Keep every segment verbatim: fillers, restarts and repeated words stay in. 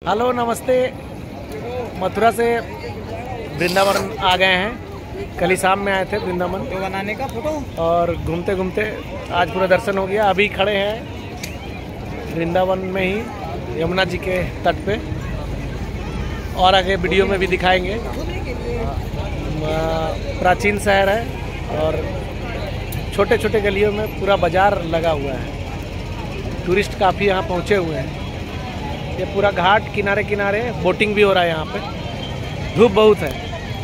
Hello नमस्ते। मथुरा से वृंदावन आ गए हैं। कल ही शाम में आए थे वृंदावन तो बनाने का फोटो और घूमते घूमते आज पूरा दर्शन हो गया। अभी खड़े हैं वृंदावन में ही यमुना जी के तट पे और आगे वीडियो में भी दिखाएंगे। प्राचीन शहर है और छोटे छोटे गलियों में पूरा बाजार लगा हुआ है। टूरिस्ट काफ़ी यहाँ पहुँचे हुए हैं। ये पूरा घाट किनारे किनारे बोटिंग भी हो रहा है। यहाँ पे धूप बहुत है।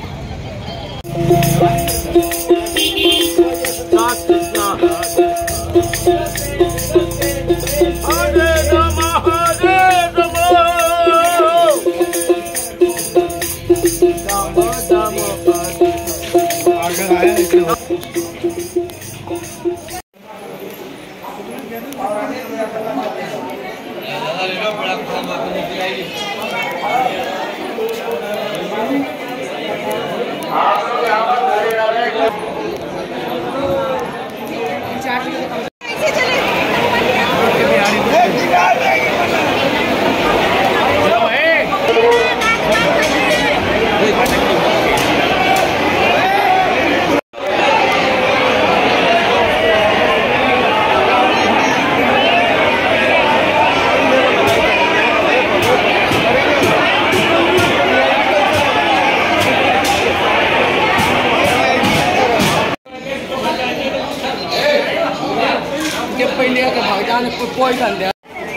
कोई कर लिया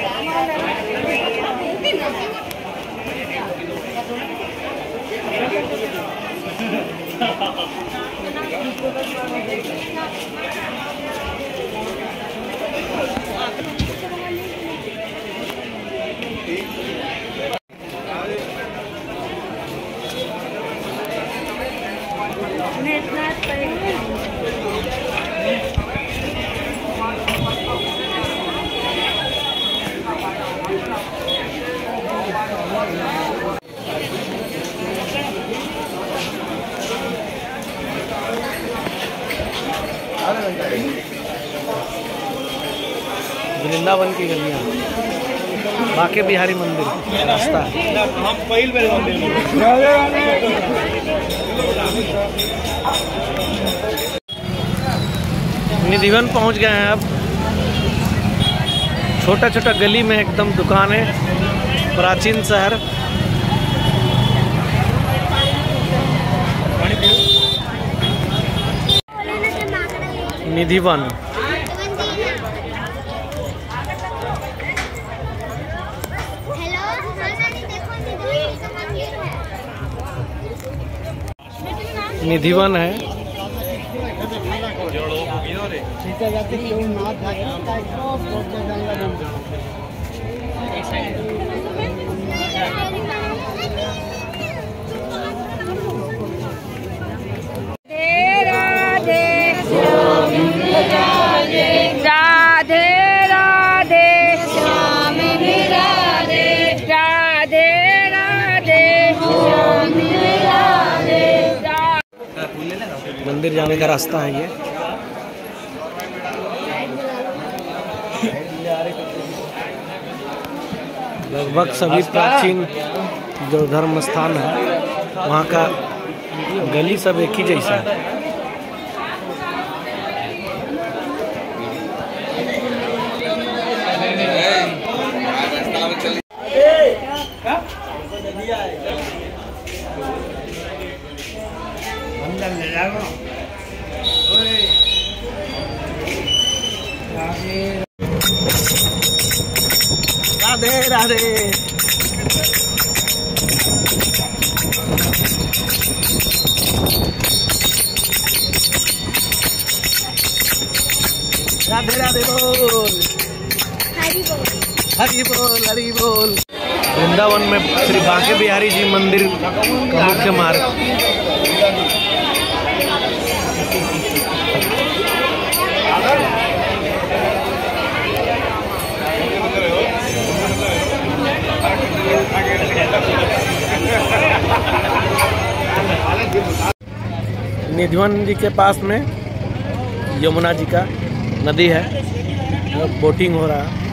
वृंदावन की गलियाँ, बाके बिहारी मंदिर रास्ता। हम पहले बेर मंदिर निधिवन पहुंच गए हैं। अब छोटा छोटा गली में एकदम दुकान है। प्राचीन शहर निधिवन। निधिवन है। मंदिर जाने का रास्ता है ये। लगभग सभी प्राचीन जो धर्म स्थान है वहाँ का गली सब एक ही जैसा है। राधे राधे। राधे राधे बोल, हरि बोल, हरि बोल, हरि बोल। वृंदावन में श्री बाके बिहारी जी मंदिर का मुख्य मार्ग। निधिवन जी के पास में यमुना जी का नदी है, बोटिंग हो रहा है।